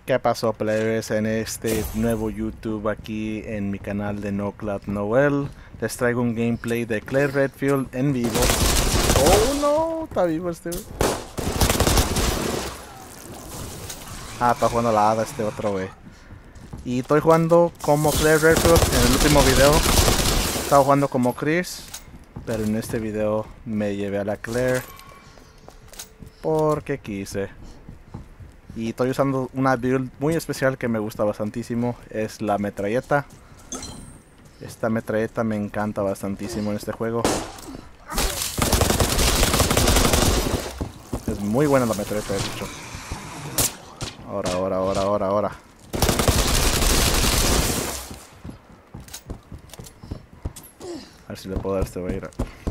¿Qué pasó, plebes? En este nuevo YouTube aquí en mi canal de NoCloudNoel les traigo un gameplay de Claire Redfield en vivo. Oh no, está vivo este. Está jugando la hada este otro güey. Y estoy jugando como Claire Redfield. En el último video estaba jugando como Chris, pero en este video me llevé a la Claire porque quise. Y estoy usando una build muy especial que me gusta bastantísimo. Es la metralleta. Esta metralleta me encanta bastantísimo en este juego. Es muy buena la metralleta, de hecho. Ahora. A ver si le puedo dar este güey.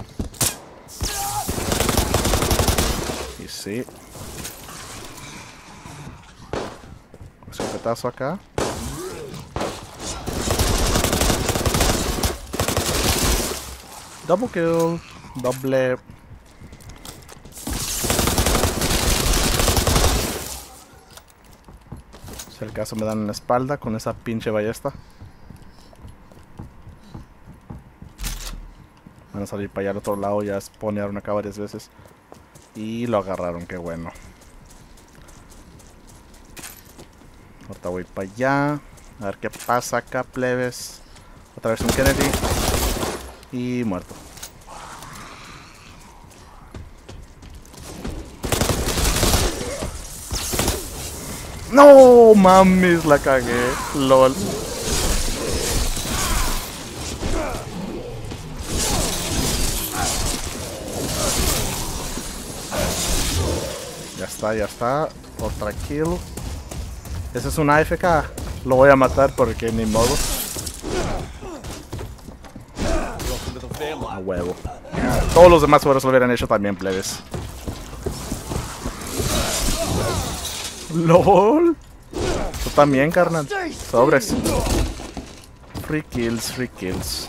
Y sí. Escopetazo acá. Double kill. Doble. Si el caso me dan en la espalda con esa pinche ballesta. Van a salir para allá al otro lado. Ya spawnearon acá varias veces. Y lo agarraron, qué bueno. Ahorita voy para allá. A ver qué pasa acá, plebes. Otra vez un Kennedy. Y muerto. No mames, la cagué. LOL. Ya está. Otra kill. Ese es un AFK. Lo voy a matar porque ni modo. A huevo. Todos los demás jugadores lo hubieran hecho también, plebes. LOL. Tú también, carnal. Sobres. Free kills.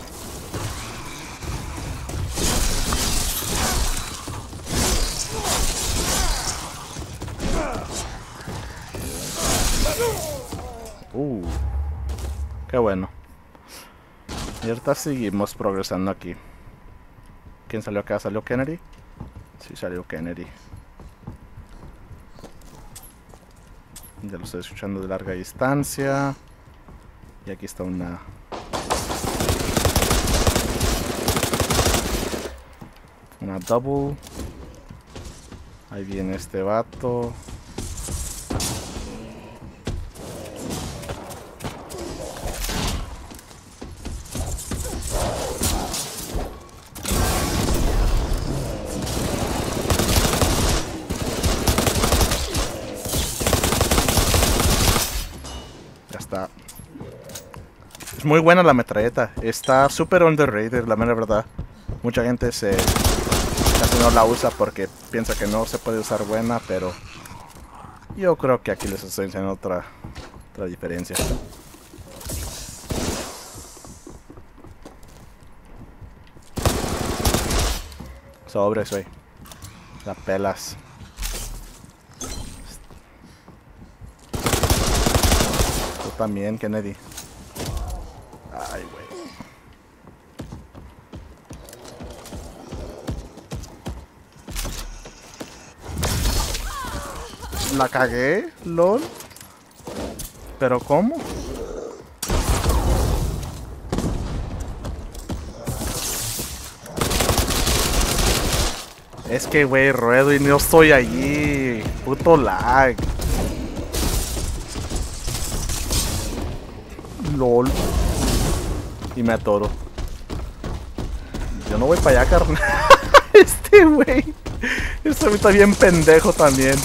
Qué bueno. Y ahorita seguimos progresando aquí. ¿Quién salió acá? ¿Salió Kennedy? Sí, salió Kennedy. Ya lo estoy escuchando de larga distancia. Y aquí está una... double. Ahí viene este vato. Está. Es muy buena la metralleta. Está súper underrated, la mera verdad. Mucha gente casi no la usa porque piensa que no se puede usar buena, pero yo creo que aquí les estoy enseñando otra diferencia. Sobres, güey. La pelas. También, Kennedy. Ay, güey. La cagué, LOL. ¿Pero cómo? Es que, güey, ruedo y no estoy allí. Puto lag. LOL. Y me atoro. Yo no voy para allá, carnal. Este güey. Este güey está bien pendejo también.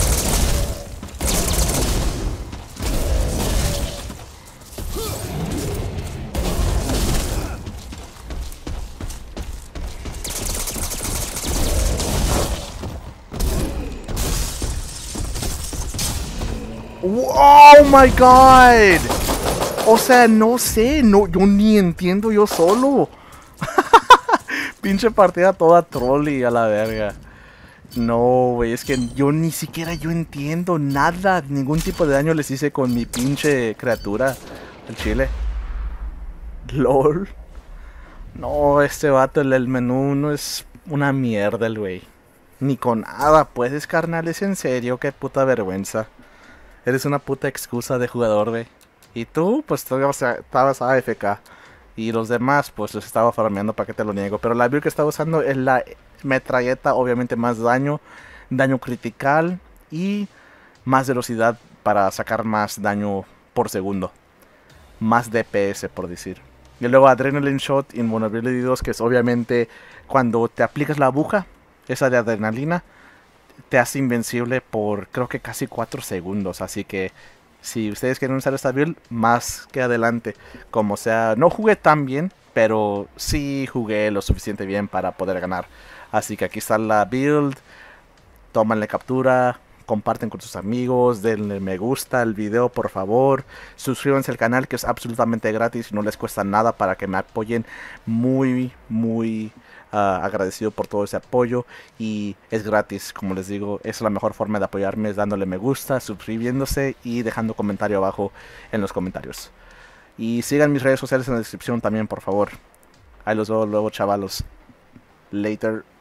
Oh my god. O sea, no sé, yo ni entiendo yo solo. Pinche partida toda troll y a la verga. No, güey, es que yo ni siquiera yo entiendo nada. Ningún tipo de daño les hice con mi pinche criatura. El chile. LOL. No, este vato, el menú no es una mierda, el güey. Ni con nada, puedes, carnal, es en serio, qué puta vergüenza. Eres una puta excusa de jugador, güey. Y tú, pues estabas AFK. Y los demás, pues los estaba farmeando, para que te lo niego. Pero la build que estaba usando es la metralleta, obviamente más daño, daño critical y más velocidad para sacar más daño por segundo. Más DPS, por decir. Y luego Adrenaline Shot, Invulnerability 2, que es obviamente cuando te aplicas la aguja, esa de adrenalina, te hace invencible por creo que casi 4 segundos. Así que si ustedes quieren usar esta build, más que adelante. Como sea, no jugué tan bien, pero sí jugué lo suficiente bien para poder ganar. Así que aquí está la build. Tómanle captura, comparten con sus amigos, denle me gusta al video por favor, suscríbanse al canal que es absolutamente gratis y no les cuesta nada para que me apoyen. Muy agradecido por todo ese apoyo y es gratis, como les digo, es la mejor forma de apoyarme, es dándole me gusta, suscribiéndose y dejando comentario abajo en los comentarios. Y sigan mis redes sociales en la descripción también, por favor. Ahí los veo luego, chavalos. Later.